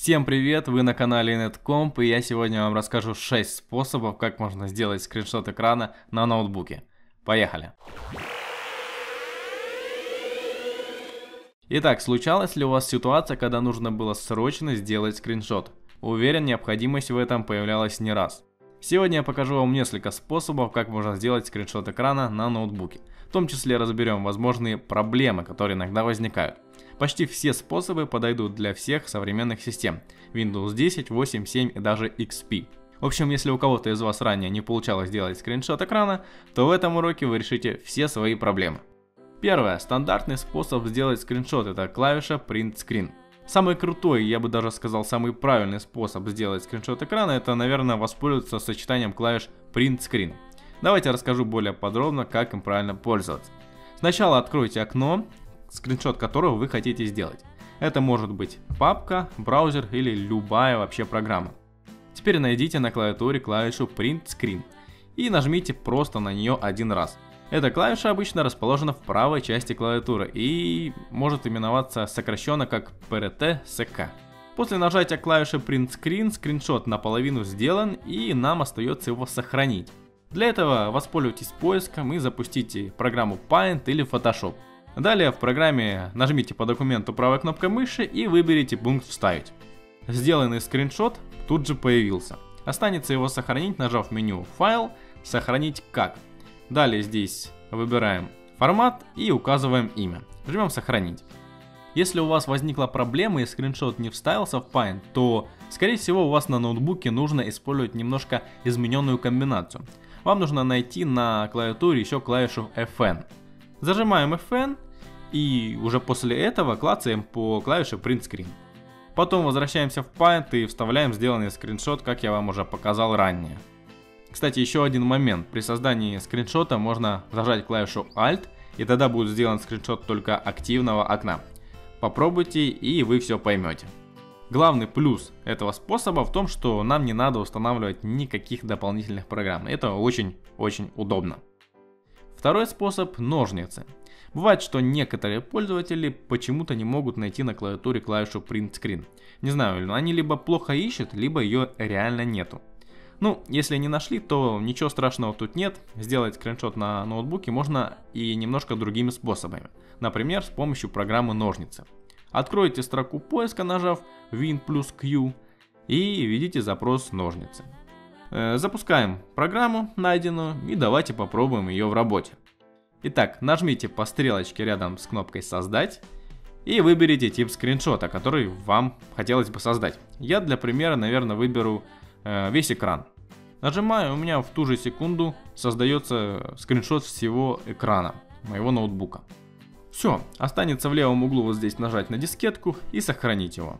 Всем привет, вы на канале Netcomp, и я сегодня вам расскажу 6 способов, как можно сделать скриншот экрана на ноутбуке. Поехали! Итак, случалась ли у вас ситуация, когда нужно было срочно сделать скриншот? Уверен, необходимость в этом появлялась не раз. Сегодня я покажу вам несколько способов, как можно сделать скриншот экрана на ноутбуке. В том числе разберем возможные проблемы, которые иногда возникают. Почти все способы подойдут для всех современных систем Windows 10, 8, 7 и даже XP. В общем, если у кого-то из вас ранее не получалось сделать скриншот экрана, то в этом уроке вы решите все свои проблемы. Первое. Стандартный способ сделать скриншот — это клавиша Print Screen. Самый крутой, я бы даже сказал, самый правильный способ сделать скриншот экрана — это, наверное, воспользоваться сочетанием клавиш Print Screen. Давайте расскажу более подробно, как им правильно пользоваться. Сначала откройте окно, скриншот которого вы хотите сделать. Это может быть папка, браузер или любая вообще программа. Теперь найдите на клавиатуре клавишу Print Screen и нажмите просто на нее один раз. Эта клавиша обычно расположена в правой части клавиатуры и может именоваться сокращенно как PRT-SK. После нажатия клавиши Print Screen скриншот наполовину сделан, и нам остается его сохранить. Для этого воспользуйтесь поиском и запустите программу Paint или Photoshop. Далее в программе нажмите по документу правой кнопкой мыши и выберите пункт «Вставить». Сделанный скриншот тут же появился. Останется его сохранить, нажав меню «Файл», «Сохранить как». Далее здесь выбираем формат и указываем имя. Жмем «Сохранить». Если у вас возникла проблема и скриншот не вставился в Paint, то, скорее всего, у вас на ноутбуке нужно использовать немножко измененную комбинацию. Вам нужно найти на клавиатуре еще клавишу FN. Зажимаем FN и уже после этого клацаем по клавише Print Screen. Потом возвращаемся в Paint и вставляем сделанный скриншот, как я вам уже показал ранее. Кстати, еще один момент. При создании скриншота можно зажать клавишу Alt, и тогда будет сделан скриншот только активного окна. Попробуйте, и вы все поймете. Главный плюс этого способа в том, что нам не надо устанавливать никаких дополнительных программ. Это очень-очень удобно. Второй способ — ножницы. Бывает, что некоторые пользователи почему-то не могут найти на клавиатуре клавишу Print Screen. Не знаю, они либо плохо ищут, либо ее реально нету. Если не нашли, то ничего страшного тут нет. Сделать скриншот на ноутбуке можно и немножко другими способами. Например, с помощью программы ножницы. Откройте строку поиска, нажав Win плюс Q, и введите запрос ножницы. Запускаем программу найденную и давайте попробуем ее в работе. Итак, нажмите по стрелочке рядом с кнопкой «Создать» и выберите тип скриншота, который вам хотелось бы создать. Я для примера, наверное, выберу весь экран. Нажимаю, у меня в ту же секунду создается скриншот всего экрана моего ноутбука. Все, останется в левом углу вот здесь нажать на дискетку и сохранить его.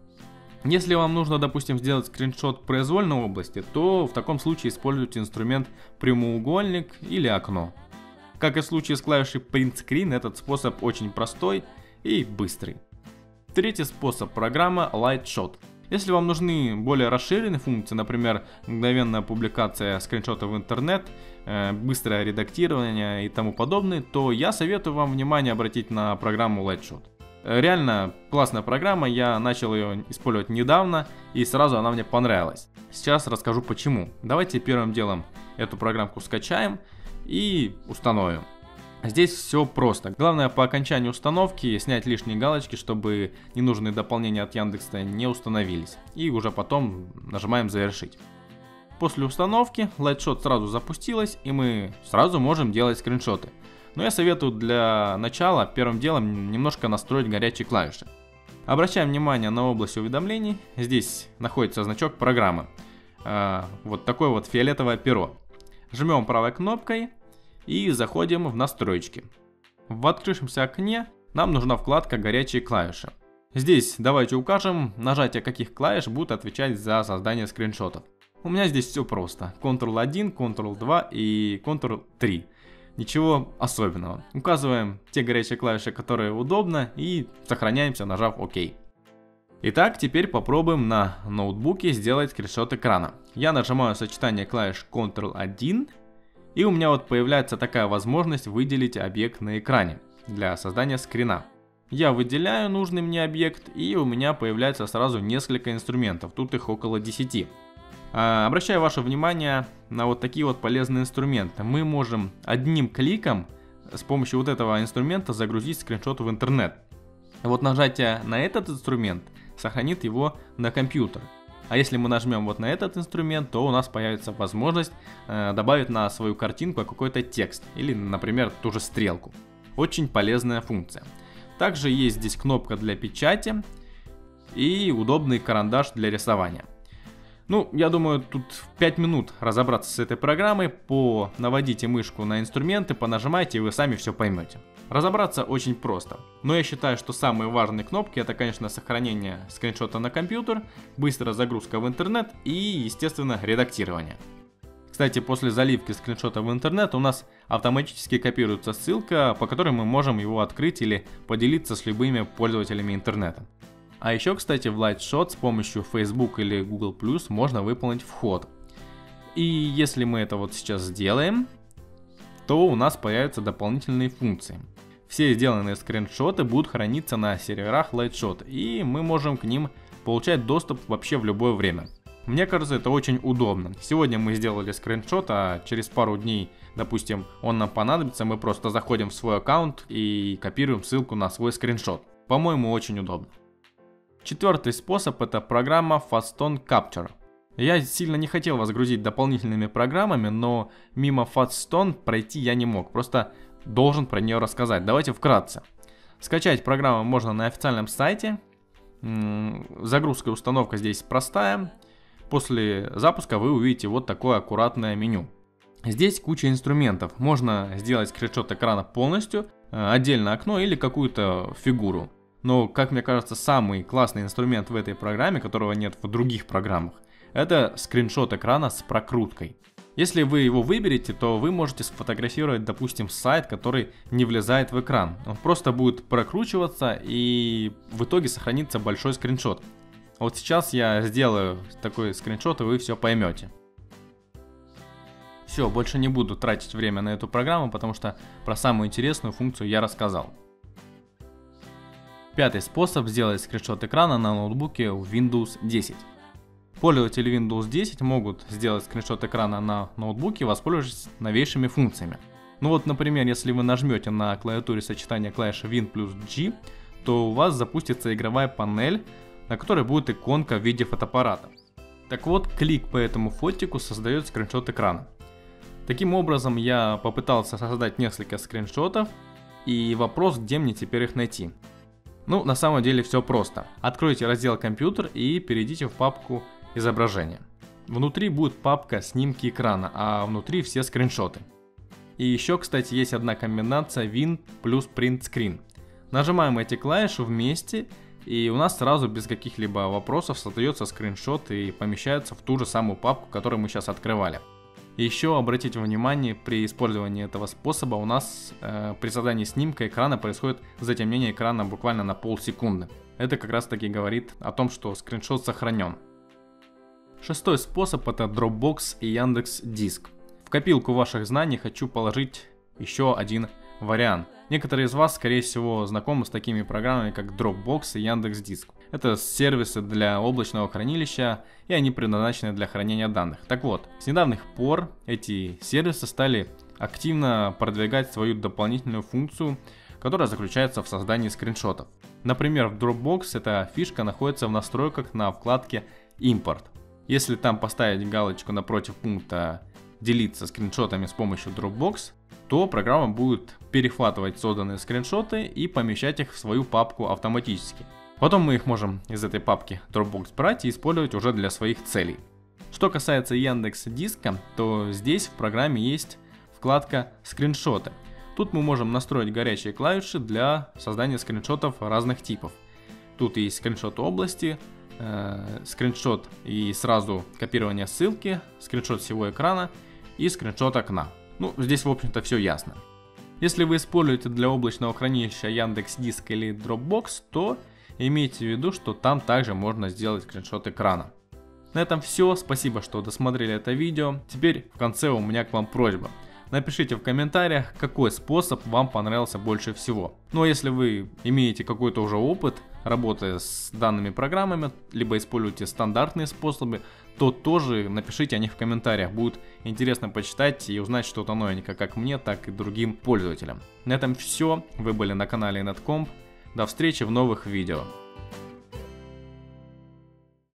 Если вам нужно, допустим, сделать скриншот произвольной области, то в таком случае используйте инструмент прямоугольник или окно. Как и в случае с клавишей Print Screen, этот способ очень простой и быстрый. Третий способ — программа Lightshot. Если вам нужны более расширенные функции, например, мгновенная публикация скриншота в интернет, быстрое редактирование и тому подобное, то я советую вам внимание обратить на программу Lightshot. Реально классная программа, я начал ее использовать недавно и сразу она мне понравилась. Сейчас расскажу почему. Давайте первым делом эту программку скачаем и установим. Здесь все просто. Главное по окончании установки снять лишние галочки, чтобы ненужные дополнения от Яндекса не установились. И уже потом нажимаем «Завершить». После установки Lightshot сразу запустилась, и мы сразу можем делать скриншоты. Но я советую для начала первым делом немножко настроить горячие клавиши. Обращаем внимание на область уведомлений. Здесь находится значок программы. Вот такое вот фиолетовое перо. Жмем правой кнопкой и заходим в настройки. В открывшемся окне нам нужна вкладка «Горячие клавиши». Здесь давайте укажем, нажатие каких клавиш будет отвечать за создание скриншотов. У меня здесь все просто. Ctrl-1, Ctrl-2 и Ctrl-3. Ничего особенного. Указываем те горячие клавиши, которые удобно, и сохраняемся, нажав ОК. Итак, теперь попробуем на ноутбуке сделать скриншот экрана. Я нажимаю сочетание клавиш Ctrl-1, и у меня вот появляется такая возможность выделить объект на экране для создания скрина. Я выделяю нужный мне объект, и у меня появляется сразу несколько инструментов, тут их около 10. Обращаю ваше внимание на вот такие вот полезные инструменты. Мы можем одним кликом с помощью вот этого инструмента загрузить скриншот в интернет. Вот нажатие на этот инструмент сохранит его на компьютер. А если мы нажмем вот на этот инструмент, то у нас появится возможность добавить на свою картинку какой-то текст или, например, ту же стрелку. Очень полезная функция. Также есть здесь кнопка для печати и удобный карандаш для рисования. Ну, я думаю, тут 5 минут разобраться с этой программой. Наводите мышку на инструменты, понажимайте, и вы сами все поймете. Разобраться очень просто. Но я считаю, что самые важные кнопки — это, конечно, сохранение скриншота на компьютер, быстрая загрузка в интернет и, естественно, редактирование. Кстати, после заливки скриншота в интернет у нас автоматически копируется ссылка, по которой мы можем его открыть или поделиться с любыми пользователями интернета. А еще, кстати, в Lightshot с помощью Facebook или Google+, можно выполнить вход. И если мы это вот сейчас сделаем, то у нас появятся дополнительные функции. Все сделанные скриншоты будут храниться на серверах Lightshot, и мы можем к ним получать доступ вообще в любое время. Мне кажется, это очень удобно. Сегодня мы сделали скриншот, а через пару дней, допустим, он нам понадобится, мы просто заходим в свой аккаунт и копируем ссылку на свой скриншот. По-моему, очень удобно. Четвертый способ — это программа Fastone Capture. Я сильно не хотел вас грузить дополнительными программами, но мимо Fastone пройти я не мог, просто должен про нее рассказать. Давайте вкратце. Скачать программу можно на официальном сайте. Загрузка и установка здесь простая. После запуска вы увидите вот такое аккуратное меню. Здесь куча инструментов. Можно сделать скриншот экрана полностью, отдельно окно или какую-то фигуру. Но, как мне кажется, самый классный инструмент в этой программе, которого нет в других программах, это скриншот экрана с прокруткой. Если вы его выберете, то вы можете сфотографировать, допустим, сайт, который не влезает в экран. Он просто будет прокручиваться, и в итоге сохранится большой скриншот. Вот сейчас я сделаю такой скриншот, и вы все поймете. Все, больше не буду тратить время на эту программу, потому что про самую интересную функцию я рассказал. Пятый способ — сделать скриншот экрана на ноутбуке в Windows 10. Пользователи Windows 10 могут сделать скриншот экрана на ноутбуке, воспользовавшись новейшими функциями. Ну вот, например, если вы нажмете на клавиатуре сочетание клавиш Win плюс G, то у вас запустится игровая панель, на которой будет иконка в виде фотоаппарата. Так вот, клик по этому фотику создает скриншот экрана. Таким образом, я попытался создать несколько скриншотов, и вопрос, где мне теперь их найти. Ну, на самом деле все просто. Откройте раздел «Компьютер» и перейдите в папку «Изображение». Внутри будет папка «Снимки экрана», а внутри все скриншоты. И еще, кстати, есть одна комбинация Win плюс Print Screen. Нажимаем эти клавиши вместе, и у нас сразу без каких-либо вопросов создается скриншот и помещается в ту же самую папку, которую мы сейчас открывали. Еще обратите внимание, при использовании этого способа у нас при создании снимка экрана происходит затемнение экрана буквально на полсекунды. Это как раз таки говорит о том, что скриншот сохранен. Шестой способ — это Dropbox и Яндекс.Диск. В копилку ваших знаний хочу положить еще один вариант. Некоторые из вас, скорее всего, знакомы с такими программами, как Dropbox и Яндекс.Диск. Это сервисы для облачного хранилища, и они предназначены для хранения данных. Так вот, с недавних пор эти сервисы стали активно продвигать свою дополнительную функцию, которая заключается в создании скриншотов. Например, в Dropbox эта фишка находится в настройках на вкладке «Импорт». Если там поставить галочку напротив пункта «Делиться скриншотами с помощью Dropbox», то программа будет перехватывать созданные скриншоты и помещать их в свою папку автоматически. Потом мы их можем из этой папки Dropbox брать и использовать уже для своих целей. Что касается Яндекс.Диска, то здесь в программе есть вкладка «Скриншоты». Тут мы можем настроить горячие клавиши для создания скриншотов разных типов. Тут есть скриншот области, скриншот и сразу копирование ссылки, скриншот всего экрана и скриншот окна. Ну, здесь, в общем-то, все ясно. Если вы используете для облачного хранилища Яндекс.Диск или Dropbox, то имейте в виду, что там также можно сделать скриншот экрана. На этом все. Спасибо, что досмотрели это видео. Теперь в конце у меня к вам просьба. Напишите в комментариях, какой способ вам понравился больше всего. Ну а если вы имеете какой-то уже опыт работы с данными программами, либо используете стандартные способы, то тоже напишите о них в комментариях. Будет интересно почитать и узнать что-то новенькое как мне, так и другим пользователям. На этом все. Вы были на канале InetComp. До встречи в новых видео.